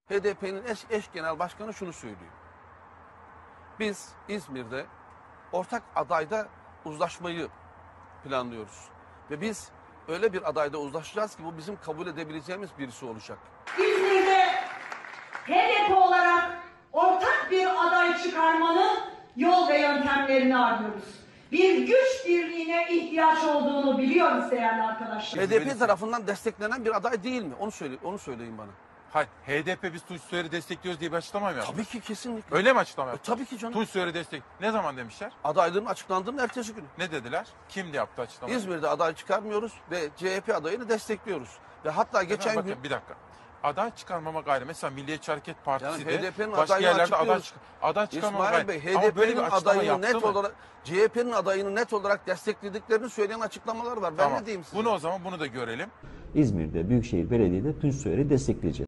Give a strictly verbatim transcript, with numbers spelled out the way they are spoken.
H D P'nin eş, eş genel başkanı şunu söylüyor. Biz İzmir'de ortak adayda uzlaşmayı planlıyoruz. Ve biz öyle bir adayda uzlaşacağız ki bu bizim kabul edebileceğimiz birisi olacak. İzmir'de H D P olarak ortak bir aday çıkarmanın yol ve yöntemlerini arıyoruz. Bir güç birliğine ihtiyaç olduğunu biliyoruz değerli arkadaşlar. H D P tarafından desteklenen bir aday değil mi? Onu söyle, onu söyleyin bana. Hayır, H D P biz Tunç Soyer'i destekliyoruz diye bir açıklama mı yaptı? Tabii ki kesinlikle. Öyle mi açıklama E, yaptı? tabii ki canım. Tunç Soyer'i destek. Ne zaman demişler? Adaylığın açıklandığının ertesi günü. Ne dediler? Kimdi yaptı açıklamayı? İzmir'de aday çıkarmıyoruz ve C H P adayını destekliyoruz. Ve hatta geçen Bakın, gün... bir dakika. Aday çıkarmama gayrı. Mesela Milliyetçi Hareket Partisi Yani de H D P'nin başka adayını yerlerde aday, açıklıyoruz. çık aday çıkarmama İsmail gayrı. Bey, Ama H D böyle bir P'nin açıklama adayını yaptı net mı? olarak, C H P'nin adayını net olarak desteklediklerini söyleyen açıklamalar var. Ben Tamam. ne diyeyim size? Bunu o zaman bunu da görelim. İzmir'de Büyükşehir Belediye'de Tunç Soyer'i destekleyeceğiz.